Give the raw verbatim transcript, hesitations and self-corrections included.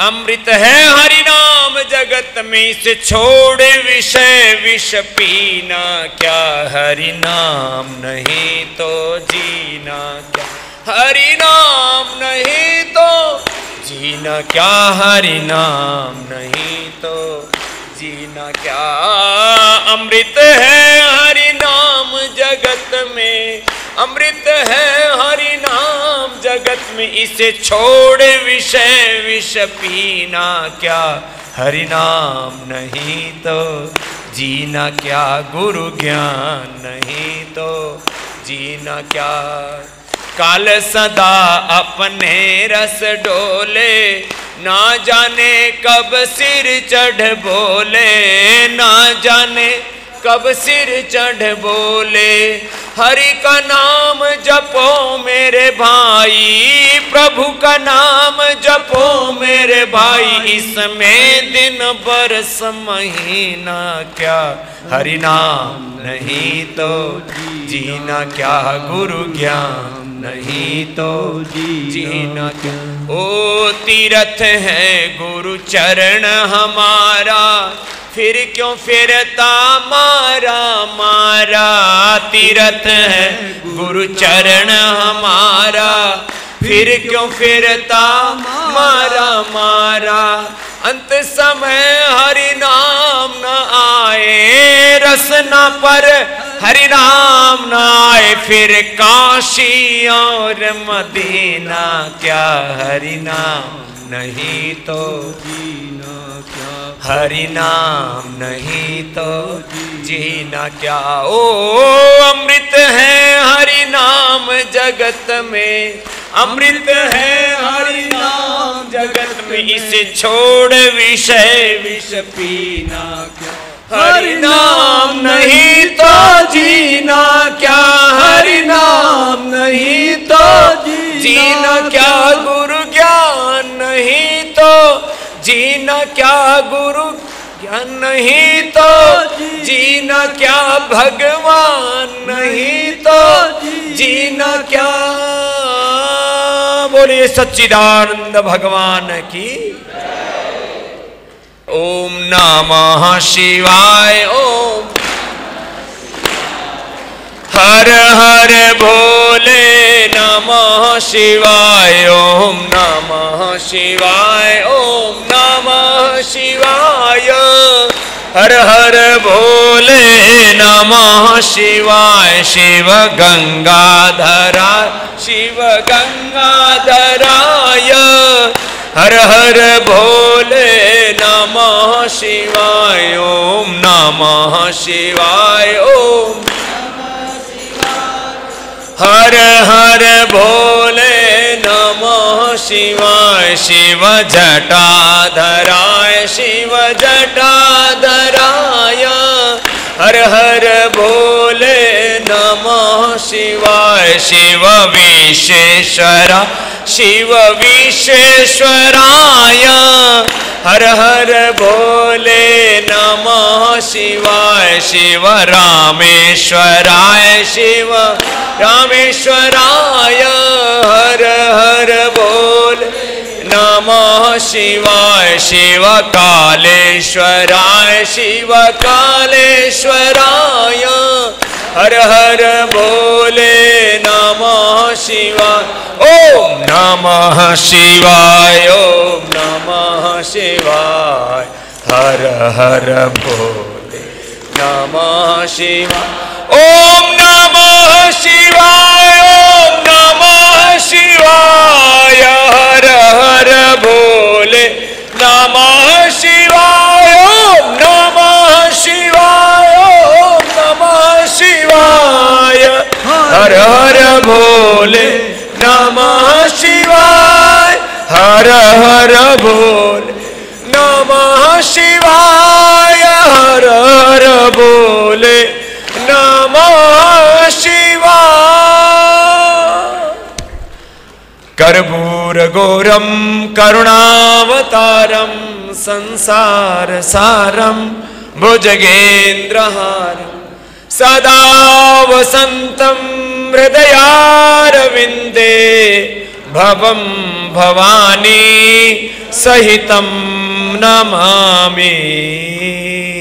अमृत है हरि नाम जगत में, इसे छोड़ विषय विष पीना क्या, हरि नाम नहीं तो जीना क्या, हरि नाम नहीं तो जीना क्या, हरि नाम नहीं तो जीना क्या। अमृत है हरि नाम जगत में, अमृत है हरि नाम जगत में, इसे छोड़ विषय विष पीना क्या, हरि नाम नहीं तो जीना क्या, गुरु ज्ञान नहीं तो जीना क्या। काल सदा अपने रस डोले, ना जाने कब सिर चढ़ बोले, ना जाने कब सिर चढ़ बोले। हरि का नाम जपो मेरे भाई, प्रभु का नाम जपो मेरे भाई, इसमें दिन बरस महीना क्या, हरि नाम नहीं तो जीना क्या, गुरु ज्ञान नहीं तो जीना क्या। ओ तीर्थ है गुरु चरण हमारा, फिर क्यों फिरता मारा मारा। तीर्थ है गुरु चरण हमारा, फिर क्यों फिरता मारा मारा। अंत समय हरि नाम न आए, रसना पर हरि नाम न आए, फिर काशी और मदीना क्या, हरि नाम नहीं तो जीना क्या, हरि नाम नहीं तो जीना क्या। ओ अमृत है हरि नाम जगत में, अमृत है हरि नाम जगत में, इसे छोड़ विषय विष पीना क्या, हरि नाम नहीं तो जीना क्या, हरि नाम नहीं तो जीना क्या। गुरु ज्ञान नहीं तो जीना क्या, गुरु ज्ञान नहीं तो जीना क्या, भगवान नहीं तो जीना क्या। बोलिए सच्चिदानंद भगवान की। ओम नमः शिवाय। ओम हर हर भोले नमः शिवाय। ओम नमः शिवाय। ओम नमः शिवाय। हर हर भोले नमः शिवाय। शिव गंगाधरा शिव गंगाधराय। हर हर भोले नमः शिवाय। ओम नमः शिवाय। ओम हर हर भोले नमः शिवाय। शिव जटाधराय शिव जटाधराय। हर हर भोले नमः शिवाय। शिव विश्वेश्वरा शिव विश्वेश्वराय। हर हर भोले नमः शिवाय। शिव रामेश्वराय शिव रामेश्वराय। हर हर भोले नमः शिवाय। शिव कालेश्वराय शिव कालेश्वराय। हर हर भोले नमः शिवाय। ओम नमः शिवाय। ओम नमः शिवाय। हर हर भोले नमः शिवाय। ओम नमः शिवाय। ओम नमः शिवाय। हर हर भोले नमः शिवाय। ओम नमः शिवाय। ओम नमः शिवाय। हर हर भोले नमः शिवाय। हर हर भोले नमः शिवाय। हर हर भोले नमः शिवाय। कर्पूर गौरम करुणावतारम संसार सारम भुजगेन्द्रहारम सदा वसंतम हृदयारविंदे भवं भवानी सहितं नमामि।